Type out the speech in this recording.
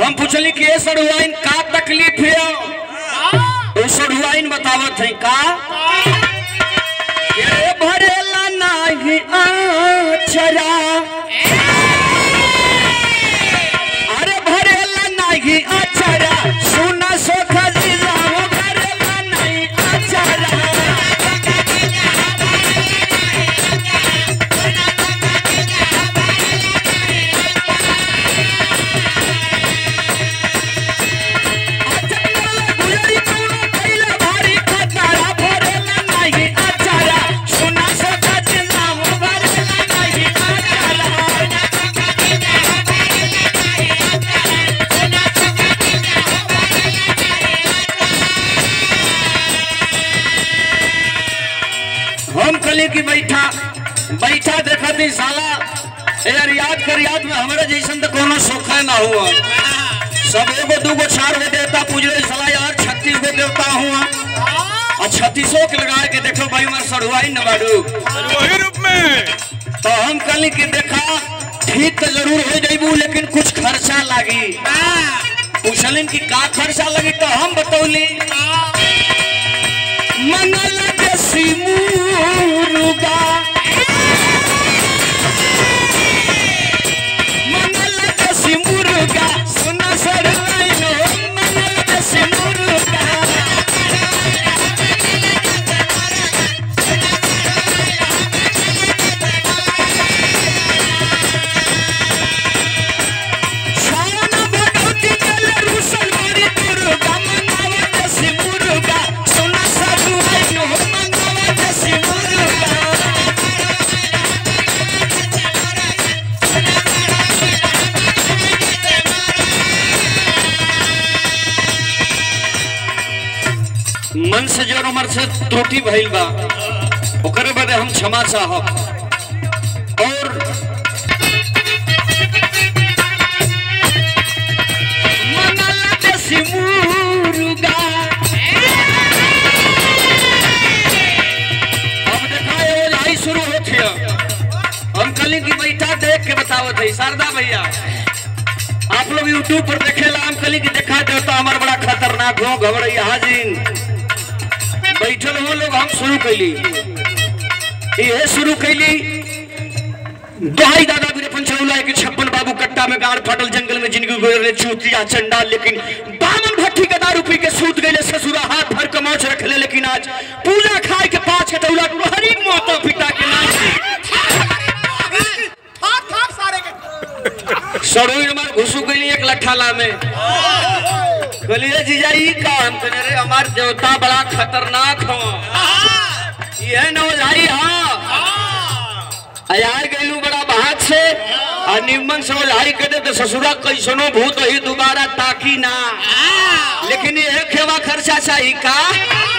हम पूछली कि सड़ुआइन का तकलीफ है तो सड़ुआइन बतावत है का ये भरेला नहीं आचरा अरे भरेला नहीं आचरा सुना सोखा जिला वो भरेला नहीं आचरा हम कली की बैठा बैठा देखा थी साला यार याद में हमारे जैसन तो कोनो सोखा ना हुआ सब एगो दूगो चार गो देवता पूजले साला यार 36 गो देवता हुआ और 36 के लगा के देखो भाई हमारे सड़ुआई न बाड़ू वही रूप में तो हम कली की देखा ठीक तो जरूर हो जाइबू लेकिन कुछ खर्चा लगी पूछलिन की का खर्चा लगी तो हम बतौली मंगल देसी मुर्गा मंगल देसी मुर्गा सुना सड़ुआइन मंगल देसी मुर्गा छाना भगवती गले रुसल बड़ी दुर्गा मंगल देसी मुर्गा सुना सड़ुआइन मंगल देसी मुर्गा मन से जो हमर से त्रुटि भइल बा ओकरे बदे हम क्षमा चाहब और मंगल देसी मुर्गा अब देखा ये लाई शुरू होत है हम कली की बैठा देख के बतावत है शारदा भैया आप लोग YouTube पर देखेला हम कली की देखा दे तो हमार बड़ा खतरनाक हो घबरैया हाजिर बैठल हो लोग हम शुरू कैली ये शुरू कैली दोहाई दादा भी पंचौला के 56 बाबू कट्टा में गाड़ फटल जंगल में जिंदगी गुजरे चूतिया चंडाल लेकिन बामन भट्टी के दारू पी के सूत गए ससुरा हाथ भर कमौच रख ले लेकिन आज पूजा खाए के 5 कटौला हरी माता पिता के नाम सड़ोई हमार घुसू गई एक लठाला में बोलिए जीजा ई काम करे रे हमार देवता बड़ा खतरनाक हो ये न ओझाई हां आयार गइलू बड़ा भाग से और निम्मन से ओझाई कर दे तो ससुरा कैसनो भूत ही दोबारा ताकी ना लेकिन ये खेवा खर्चा चाहिए का